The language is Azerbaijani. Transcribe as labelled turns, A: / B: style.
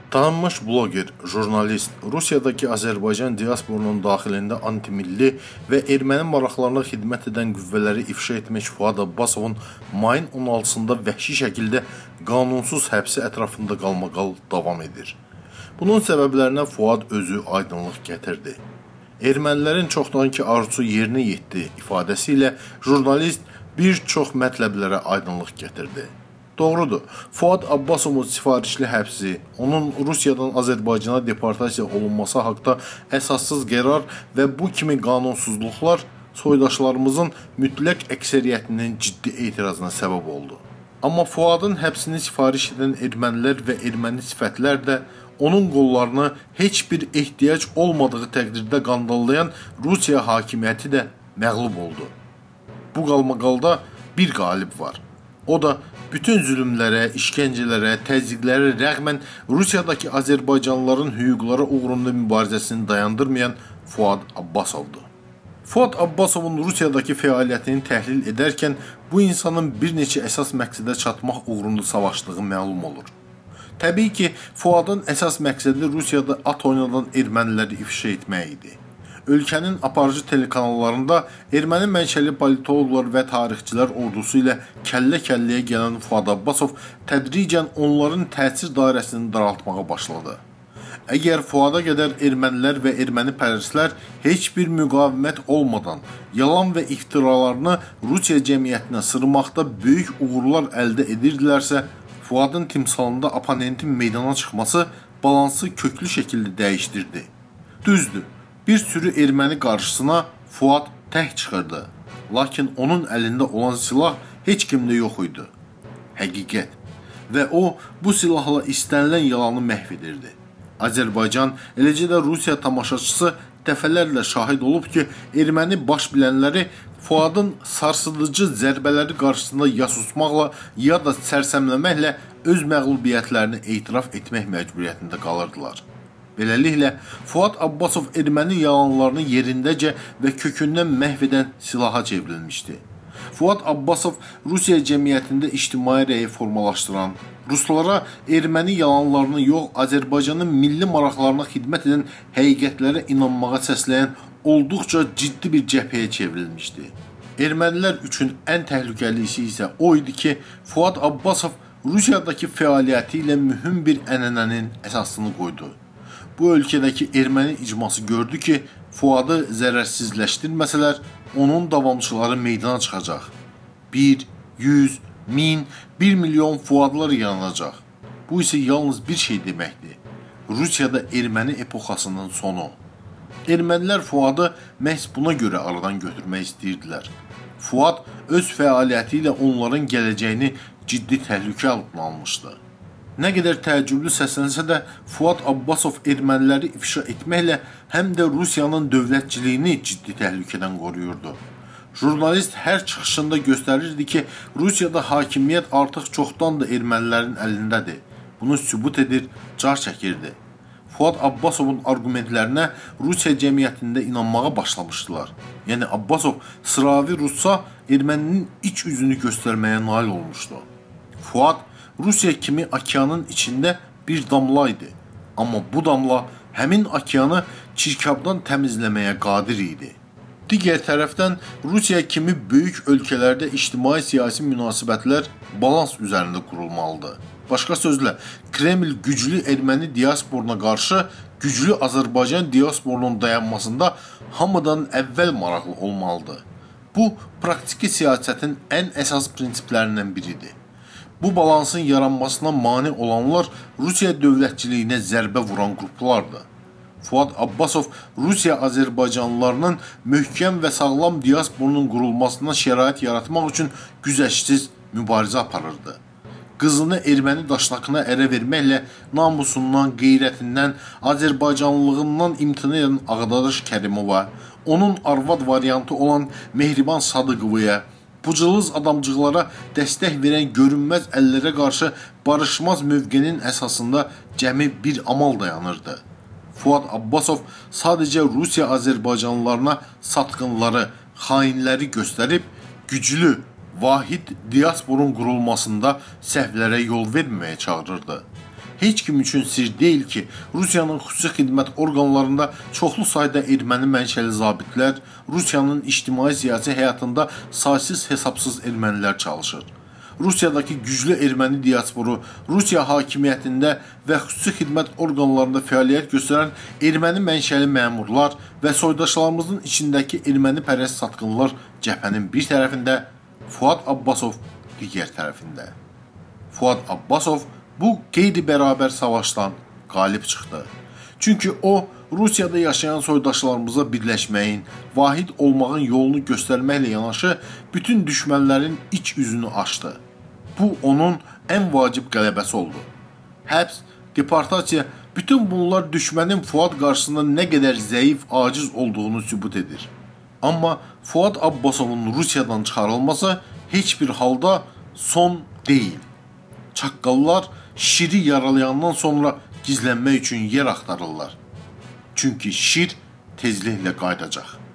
A: Tanınmış bloger, jurnalist, Rusiyadakı Azərbaycan diasporunun daxilində antimilli və erməni maraqlarına xidmət edən qüvvələri ifşa etmək Fuad Abbasovun mayın 16-sında vəhşi şəkildə qanunsuz həbsi ətrafında qalmaqal davam edir. Bunun səbəblərinə Fuad özü aydınlıq gətirdi. Ermənilərin çoxdankı arzusu yerinə yetdi ifadəsi ilə jurnalist bir çox mətləblərə aydınlıq gətirdi. Doğrudur, Fuad Abbasovun sifarişli həbsi, onun Rusiyadan Azərbaycana deportasiya olunması haqda əsassız qərar və bu kimi qanunsuzluqlar soydaşlarımızın mütləq əksəriyyətinin ciddi etirazına səbəb oldu. Amma Fuadın həbsini sifariş edən ermənilər və erməni sifətlər də onun qollarını heç bir ehtiyac olmadığı təqdirdə qandallayan Rusiya hakimiyyəti də məğlub oldu. Bu qalmaqalda bir qalib var. O da bütün zülümlərə, işgəncələrə, təzyiqlərə rəğmən Rusiyadakı Azərbaycanlıların hüquqları uğrunda mübarizəsini dayandırmayan Fuad Abbasovdur. Fuad Abbasovun Rusiyadakı fəaliyyətini təhlil edərkən bu insanın bir neçə əsas məqsədə çatmaq uğrunda savaşdığı məlum olur. Təbii ki, Fuadın əsas məqsədi Rusiyada at oynadan erməniləri ifşa etmək idi. Ölkənin aparıcı telekanallarında erməni mənşəli politoloqlar və tarixçilər ordusu ilə kəllə-kəlləyə gələn Fuad Abbasov tədricən onların təsir dairəsini daraltmağa başladı. Əgər Fuada qədər ermənilər və erməni pərəstlər heç bir müqavimət olmadan yalan və iftiralarını Rusiya cəmiyyətinə sırmaqda böyük uğurlar əldə edirdilərsə, Fuadın timsalında oponentin meydana çıxması balansı köklü şəkildə dəyişdirdi. Düzdür. Bir sürü erməni qarşısına Fuad tək çıxırdı. Lakin onun əlində olan silah heç kimdə yox idi. Həqiqət. Və o, bu silahla istənilən yalanı məhv edirdi. Azərbaycan, eləcə də Rusiya tamaşaçısı dəfələrlə şahid olub ki, erməni baş bilənləri Fuadın sarsıdıcı zərbələri qarşısında ya susmaqla, ya da sərsəmləməklə öz məğlubiyyətlərini etiraf etmək məcburiyyətində qalırdılar. Beləliklə, Fuad Abbasov erməni yalanlarını yerindəcə və kökündən məhv edən silaha çevrilmişdi. Fuad Abbasov Rusiya cəmiyyətində ictimai rəyi formalaşdıran, ruslara erməni yalanlarını yox, Azərbaycanın milli maraqlarına xidmət edən həqiqətlərə inanmağa səsləyən olduqca ciddi bir cəbhəyə çevrilmişdi. Ermənilər üçün ən təhlükəlisi isə o idi ki, Fuad Abbasov Rusiyadakı fəaliyyəti ilə mühüm bir ənənənin əsasını qoydu. Bu ölkədəki erməni icması gördü ki, Fuadı zərərsizləşdirməsələr, onun davamçıları meydana çıxacaq. 1, 100, 1000, 1 milyon Fuadlar yaranacaq. Bu isə yalnız bir şey deməkdir. Rusiyada erməni epoxasının sonu. Ermənilər Fuadı məhz buna görə aradan götürmək istəyirdilər. Fuad öz fəaliyyəti ilə onların gələcəyini ciddi təhlükə altına almışdı. Nə qədər təəccüblü səslənsə də, Fuad Abbasov erməniləri ifşa etməklə həm də Rusiyanın dövlətçiliyini ciddi təhlükədən qoruyurdu. Jurnalist hər çıxışında göstərirdi ki, Rusiyada hakimiyyət artıq çoxdan da ermənilərin əlindədir. Bunu sübut edir, car çəkirdi. Fuad Abbasovun argumentlərinə Rusiya cəmiyyətində inanmağa başlamışdılar. Yəni Abbasov sıravi Rusça erməninin iç üzünü göstərməyə nail olmuşdu. Fuad Rusiya kimi okeanın içində bir damla idi. Amma bu damla həmin okeanı çirkabdan təmizləməyə qadir idi. Digər tərəfdən Rusiya kimi böyük ölkələrdə ictimai-siyasi münasibətlər balans üzərində qurulmalıdır. Başqa sözlə, Kreml güclü erməni diasporuna qarşı güclü Azərbaycan diasporunun dayanmasında hamıdan əvvəl maraqlı olmalıdır. Bu, praktiki siyasətin ən əsas prinsiplərindən biridir. Bu balansın yaranmasına mane olanlar Rusiya dövlətçiliyinə zərbə vuran qruplardır. Fuad Abbasov Rusiya Azərbaycanlılarının möhkəm və sağlam diasporunun qurulmasına şərait yaratmaq üçün güzəşsiz mübarizə aparırdı. Qızını erməni daşnaqına ərə verməklə namusundan, qeyrətindən, Azərbaycanlılığından imtina edən Ağdadaş Kərimova, onun arvad variantı olan Mehriban Sadıqovaya, bu cılız adamcıqlara dəstək verən görünməz əllərə qarşı barışmaz mövqenin əsasında cəmi bir amal dayanırdı. Fuad Abbasov sadəcə Rusiya Azərbaycanlılarına satqınları, xainləri göstərib, güclü, vahid diasporun qurulmasında səhvlərə yol verməməyə çağırırdı. heç kim üçün sir deyil ki, Rusiyanın xüsusi xidmət orqanlarında çoxlu sayda erməni mənşəli zabitlər, Rusiyanın ictimai-siyasi həyatında saysız hesabsız ermənilər çalışır. Rusiyadakı güclü erməni diasporu, Rusiya hakimiyyətində və xüsusi xidmət orqanlarında fəaliyyət göstərən erməni mənşəli məmurlar və soydaşlarımızın içindəki erməni pərəst satqınlar cəbhənin bir tərəfində, Fuad Abbasov digər tərəfində. Fuad Abbasov bu qeyri-bərabər savaşdan qalib çıxdı. Çünki o, Rusiyada yaşayan soydaşlarımıza birləşməyin, vahid olmağın yolunu göstərməklə yanaşı, bütün düşmənlərin iç üzünü açdı. Bu, onun ən vacib qələbəsi oldu. Həbs, deportasiya, bütün bunlar düşmənin Fuad qarşısında nə qədər zəif, aciz olduğunu sübut edir. Amma Fuad Abbasovun Rusiyadan çıxarılması heç bir halda son deyil. Çaqqallar şiri yaralayandan sonra gizlənmək üçün yer axtarırlar. Çünki şir tezliklə qayıdacaq.